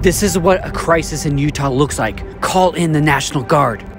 This is what a crisis in Utah looks like. Call in the National Guard.